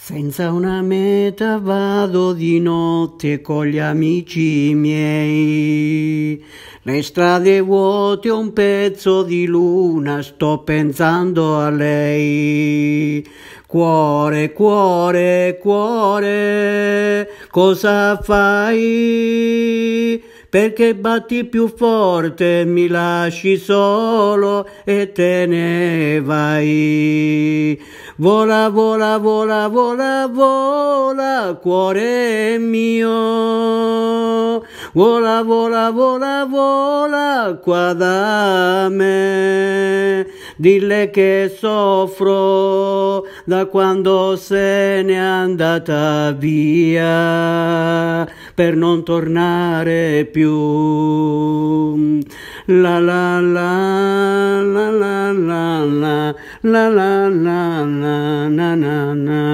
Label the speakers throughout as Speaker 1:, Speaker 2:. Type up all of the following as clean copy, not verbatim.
Speaker 1: Senza una meta vado di notte con gli amici miei. Le strade vuote, un pezzo di luna, sto pensando a lei. Cuore, cuore, cuore, cosa fai? Perché batti più forte, mi lasci solo e te ne vai. Vola, vola, vola, vola, vola, cuore mio. Vola, vola, vola, vola qua da me. Dille che soffro da quando se n'è andata via per non tornare più. La la la la la la la la la la na na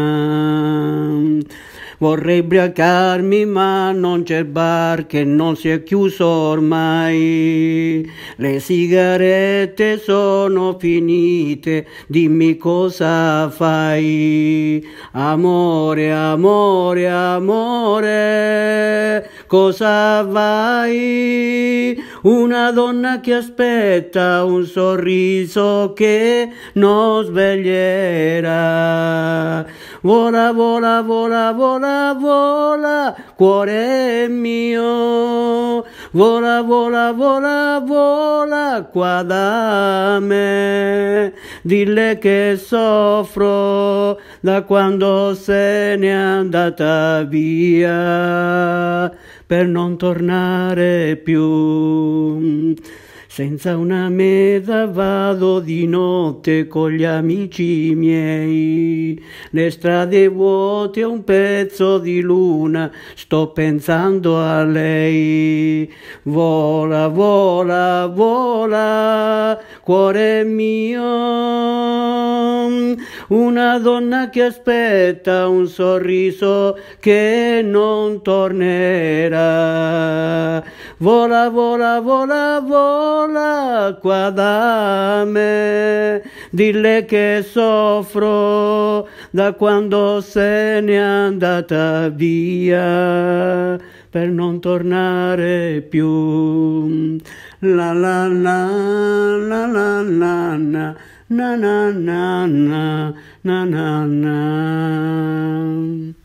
Speaker 1: na. Vorrei ubriacarmi ma non c'è bar che non si è chiuso ormai. Le sigarette sono finite, dimmi cosa fai. Amore, amore, amore, cosa vai? Una donna che aspetta un sorriso che non sveglierà. Vola, vola, vola, vola, vola, cuore mio. Vola, vola, vola, vola qua da me. Dille che soffro da quando se n'è andata via per non tornare più. Senza una meta vado di notte con gli amici miei. Le strade vuote, un pezzo di luna, sto pensando a lei. Vola, vola, vola, cuore mio. Una donna che aspetta un sorriso che non tornerà. Vola, vola, vola, vola qua da me. Dille che soffro da quando se n'è andata via per non tornare più. La la la la la la na na na na na na na.